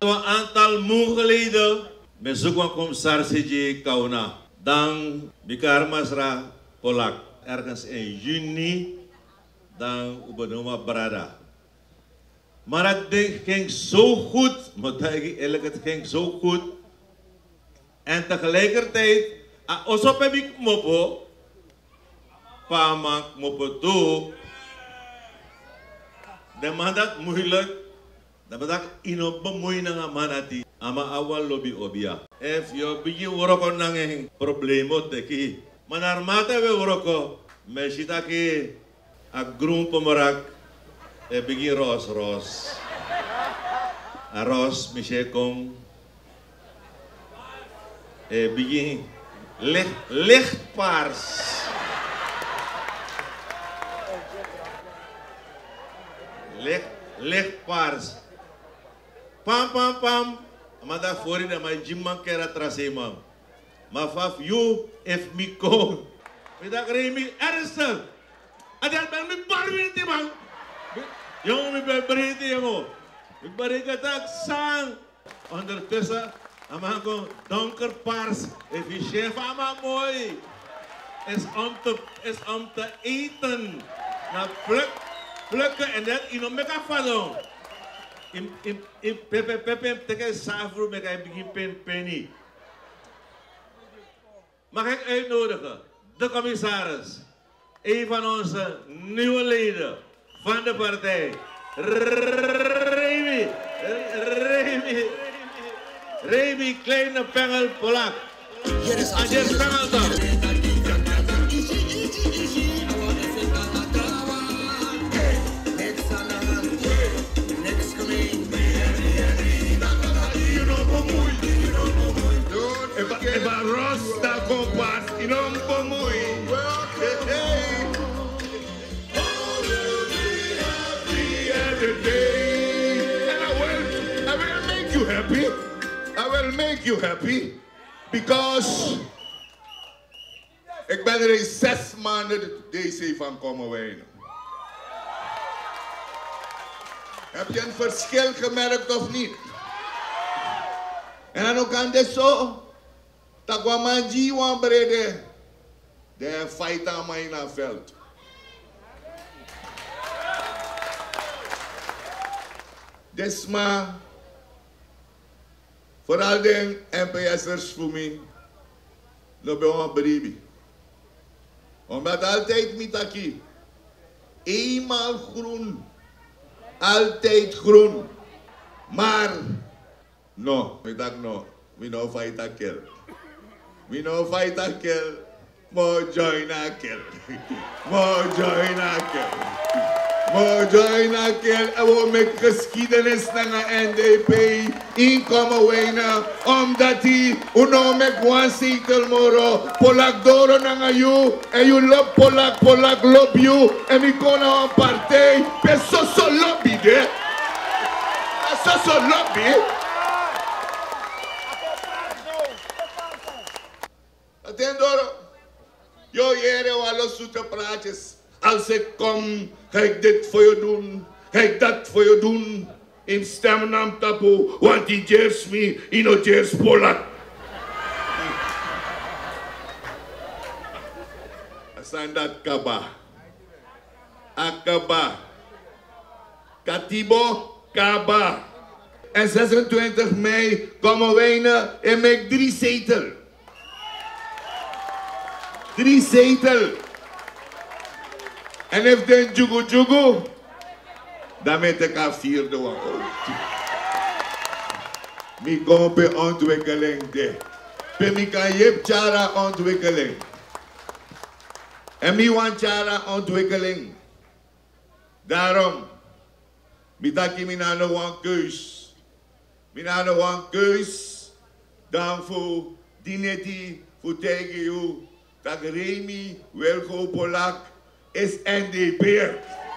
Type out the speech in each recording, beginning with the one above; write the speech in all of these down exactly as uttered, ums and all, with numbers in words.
een aantal moegeleden. We zoeken een commissarissen Kauna. Dan Bikar Masra Polak. Ergens in juni. Dan Ubenoma Brada. Maar het ding ging zo goed. Moet ik eerlijk, het ging zo goed. En tegelijkertijd. Osop heb ik mopo. Pamak mopo toe. De man dat moeilijk. Dat betekent ino bemoeien dengan manati. Ama awal lobby obia. If yo bigi woroko nangeng problemo teki. Manarmata we woroko. Mesita ki a groen pomerak. E bigi ros ros. A ros mishe kom. E bigi licht lichtpaars. Licht lichtpaars. Pam pam pam. Maar daarvoor is mijn jimman kera trasema. Maar faf you if me go. We dat remi ernstig. En dan ben ik barwinti man. Jongen, ik ben breed jongen. Ik ben ik het sang. Ondertussen, I'm gewoon donker paars. If je chef ama mooi. Is om te is om te eten. Na pluk plukken en dat in een mega fadon. In in in pepe pepe teken savro met een begin pen penny. Mag ik uitnodigen de commissaris, een van onze nieuwe leden van de partij, Remy, Remy, Remy Kleine Pengel Polak. Andjes Pengel dan. Eba Ross da kompas inom pomui. Every day, and I will, I will make you happy. I will make you happy because ik ben er in zes maanden de D C van komen wijnen. Heb je een verschil gemerkt of niet? En dan kan dit zo. Takwamanji wan brede. De fight aan mij in het veld. Desma. Vooral de N P S'ers voor mij. Dat ben een bribi. Omdat altijd mitaki. Eenmaal groen. Altijd groen. Maar. No, ik dacht no. We no fight a kill. We no fight a kill. Mo join a kill. Mo join a kill. Mo join a kill. En we met geschiedenis naar N D P inkomen wijnen. Omdat hij uno met one zetel moro. Polak doro naar you. En you love Polak. Polak love you. En we komen naar een partij. Per so so lobby de. Per so so lobby. Atendoro. Yo jere wallo zoete praatjes. Als ik kom, ga ik dit voor je doen. Ga ik dat voor je doen. In stem nam tapo, want die jeers me, in o jeers Polak. Zijn dat kaba. Akaba. Katibo, kaba. En zesentwintig mei komen wijnen en met drie zetel. Drie zetel. En if den jugu jugu, dan met ik aan vierde wat. Mi kom pe ontwikkeling de. Pe mi kan jep chara ontwikkeling. En mi want chara ontwikkeling. Daarom, mi taki mi na no wan keus. Mi na no wan keus. Dan voor dineti, voor tegen u. Dat Remy Wilgo Polak is N D P.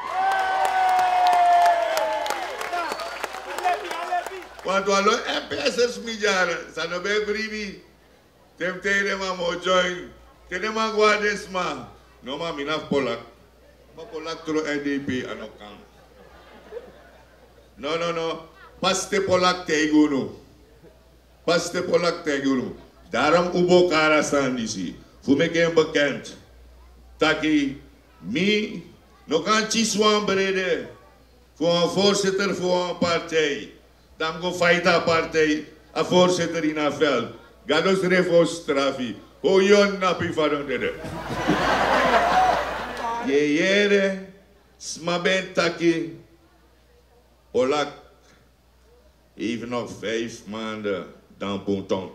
Want we hebben N P S'ers mijaren. Ze zijn bij Bribi. Tem tegen maar mo join. Tegen maar guardes maar. No maar minaf Polak. Maar Polak tro N D P aan elkaar. No no no. Paste Polak Tegunu. Paste Polak Tegunu. Daarom ubo kara staan disi. Voor mij geen bekend. Taki, mi, nog een chiswan brede. Voor een voorzitter voor een partij. Dan go fighta partij. Een voorzitter in een veld. Gados refos strafi. Hoe jon napi van dede. Je jere, smaben taki. Polak heeft nog vijf maanden dan Bonton.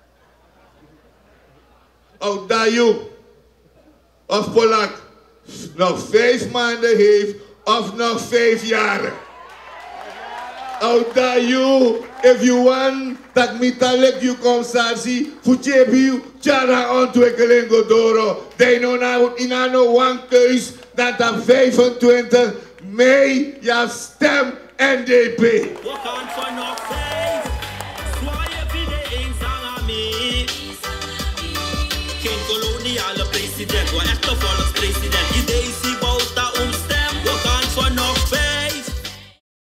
Ook dat je, of Polak nog vijf maanden heeft, of nog vijf jaren. Ook dat je, if you want, dat metalek je conservatie, voor je tjara ontwikkeling godoro. Die no na in ano one keus, dat op vijfentwintig mei, ja stem N D P.